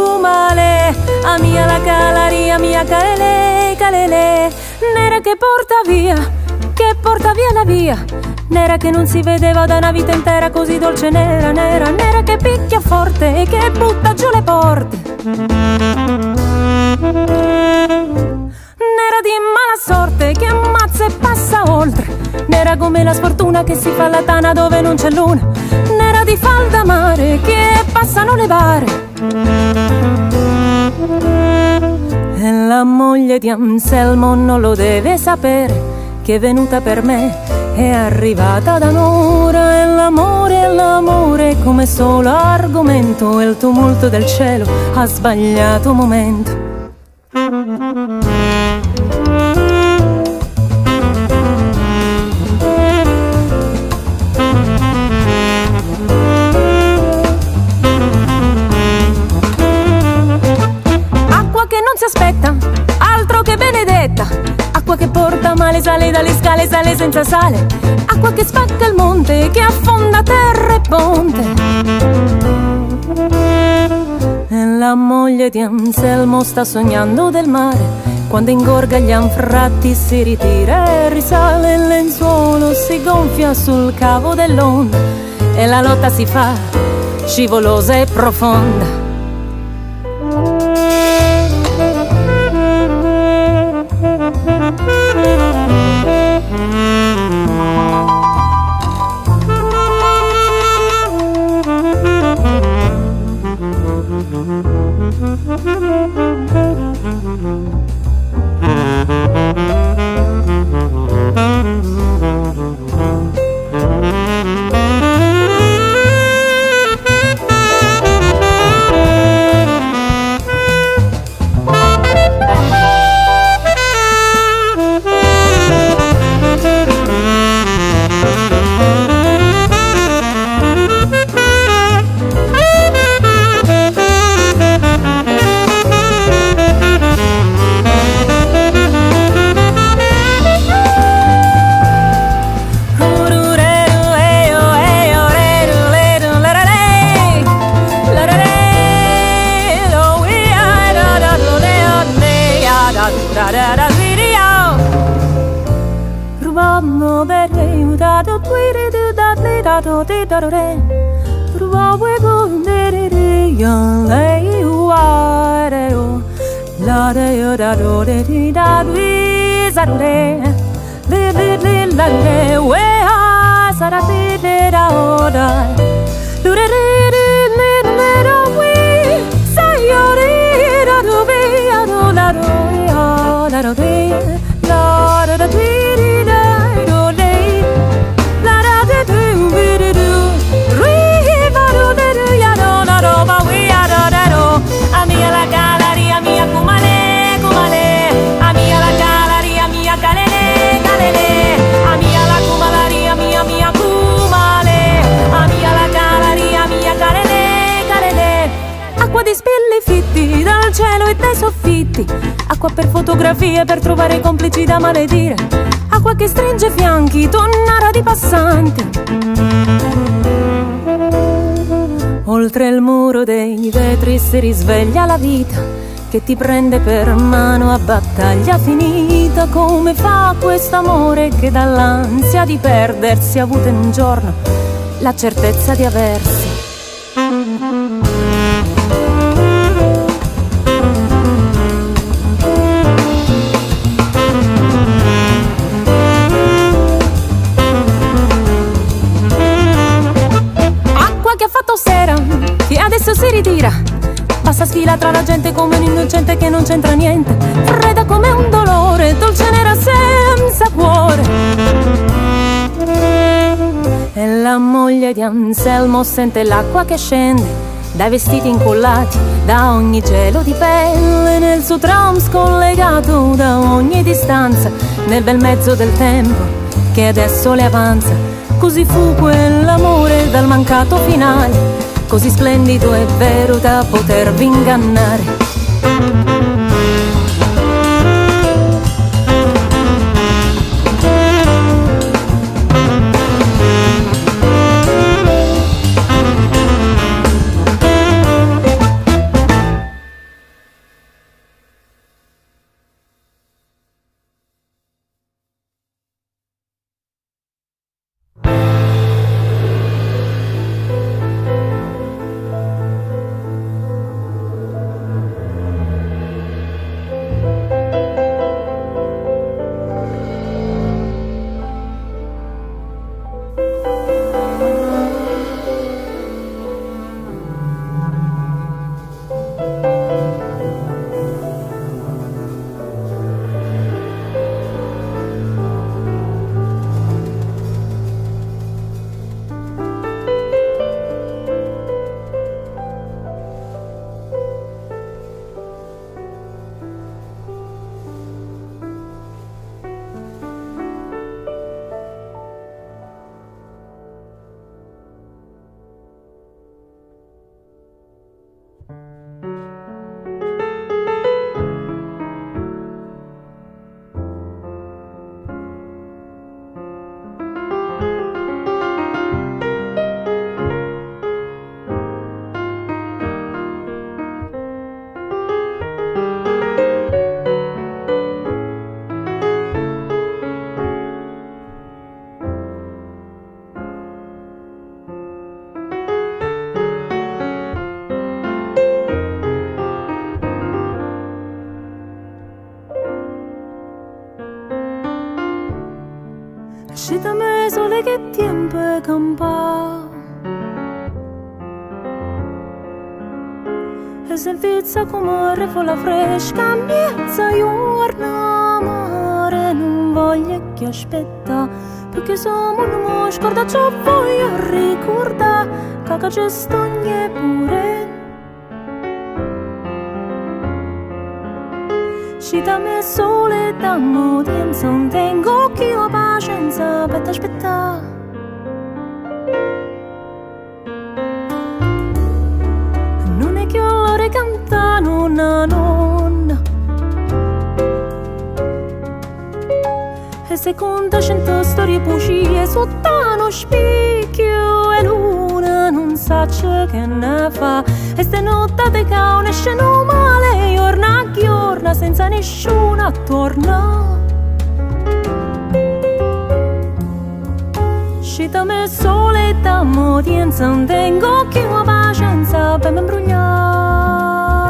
kumale, amia la calaria mia calele, calele, nera che porta via, che porta via la via, nera che non si vedeva da una vita intera così dolce, nera, nera, nera che picchia forte e che butta giù le porte. Nera di mala sorte che ammazza e passa oltre, nera come la sfortuna che si fa la tana dove non c'è luna, nera di falda mare che passano le bare. E la moglie di Anselmo non lo deve sapere, che è venuta per me, è arrivata d'amore, e l'amore, e l'amore come solo argomento, e il tumulto del cielo ha sbagliato momento. porta male, sale dalle scale, sale senza sale, acqua che spacca il monte, che affonda terra e ponte. E la moglie di Anselmo sta sognando del mare, quando ingorga gli anfratti si ritira e risale il lenzuolo, si gonfia sul cavo dell'onda e la lotta si fa scivolosa e profonda. Acqua per fotografie, per trovare complici da maledire, acqua che stringe fianchi, tonnara di passanti. Oltre il muro dei vetri si risveglia la vita, che ti prende per mano a battaglia finita. Come fa quest'amore che dall'ansia di perdersi ha avuto in un giorno la certezza di aversi. Si ritira, passa sfila tra la gente come un innocente che non c'entra niente, fredda come un dolore, dolce nera senza cuore. E la moglie di Anselmo sente l'acqua che scende dai vestiti incollati, da ogni gelo di pelle, nel suo tram scollegato da ogni distanza, nel bel mezzo del tempo che adesso le avanza. Così fu quell'amore dal mancato finale, così splendido e vero da potervi ingannare. Scitame sole che tempo è campa e se vizza come refola fresca mezza giorna amore non voglio che aspetta perché siamo non mi scorda ciò voglio ricorda che c'è stogne pure scitame sole da modenza non tengo che io pazienza per aspetta non è che allora canta nonna nonna e se conta cento storie bugie sotto uno specchio e luna non sa ciò che ne fa e ste nottate che non escono male giorno a giorno senza nessuno attorno scitame sole da modenza non tengo che una pazienza per me imbrugliare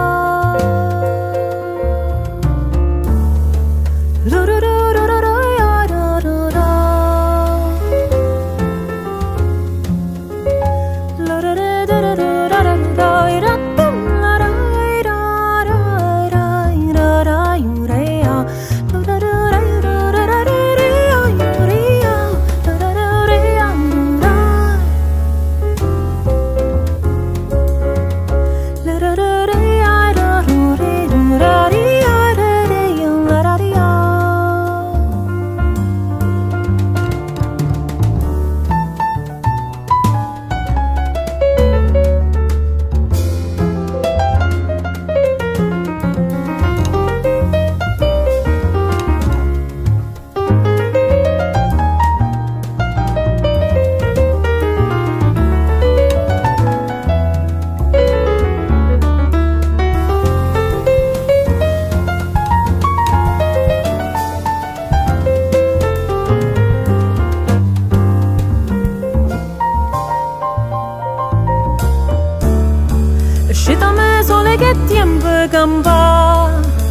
campa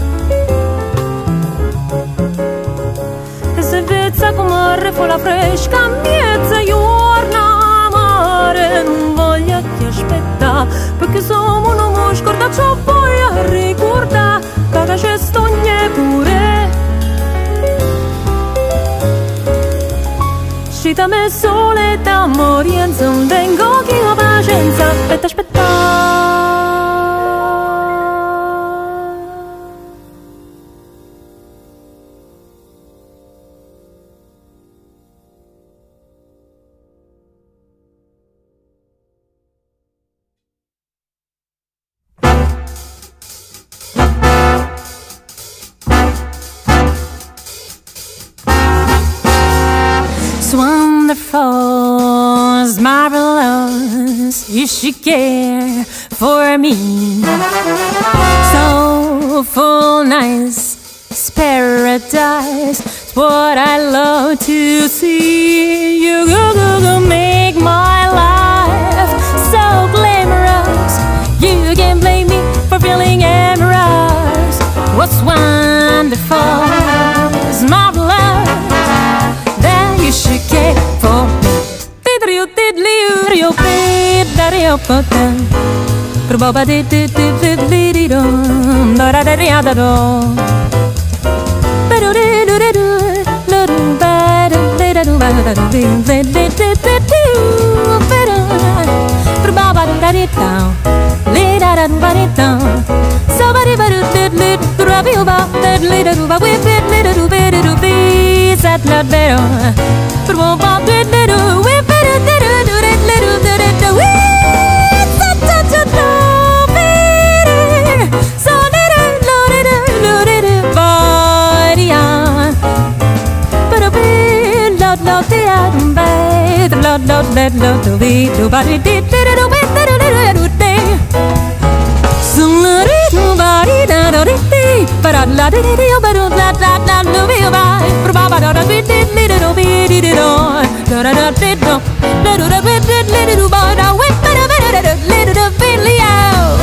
e se vezza come refola fresca mezza giorna amore non voglio che aspetta perché sono non mi scorda ciò voglio ricorda che c'è stogne pure scitame sole da morienza non tengo che ho pazienza per t'aspettare wonderful, it's marvelous. You should care for me. So full, nice, it's paradise. It's what I love to see. You go, go, go, make my life so glamorous. You can't blame me for feeling amorous. What's wonderful is marvelous. You should care for me. Tidrio tidliu rio pid dario potem. Proba di di di di di di do. Dora da ria da do. Pero di do di do. Lo do ba do di da do ba da do di di di di di do. Pero proba ba do da di down. Li da da do ba di down. Somebody ba do di di do ba bi ba di di da do ba we bi di da do bi di do bi. Set not better. But won't bop it little, we better do do it little, do it do it. So so so so better. So little, little, little, body on. But a bit, lot, lot, the atom bed, lot, lot, let, lot, to be, to body, did, did it, with, did it, did it, did. So little, body, da, da, did, did, but I la, did it, but I la, la, la, no, be by, probably, da, da, did, did, little, be, did it on. Da, da, da, did, no, little, da, did, did, little, but I went, but I better, little, da, Billy out.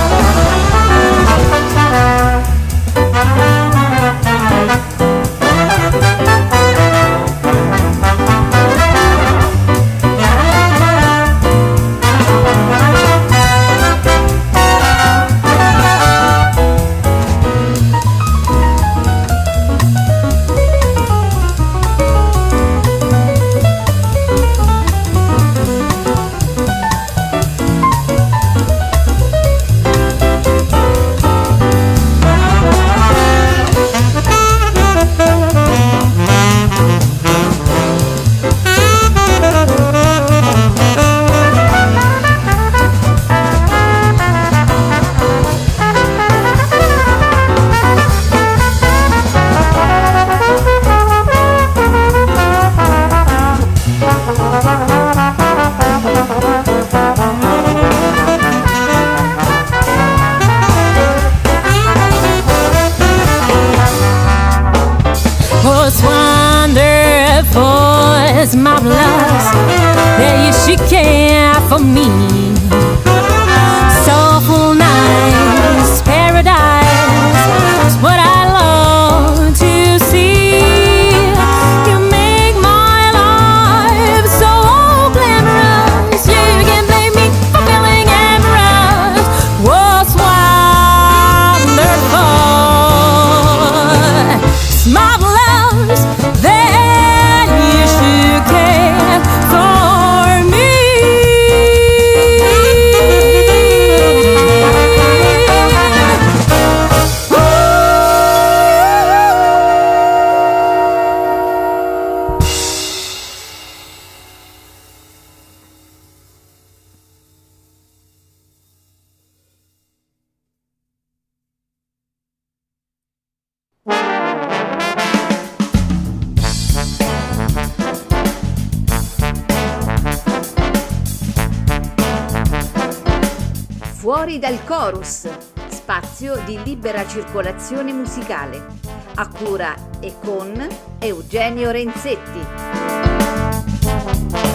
for me. Soulful nights, paradise is what I long to see. You make my life so glamorous. You can blame me for feeling amorous. What's wonderful? Marvelous that you should care for me. Fuori dal chorus, spazio di libera circolazione musicale, a cura e con Eugenio Renzetti.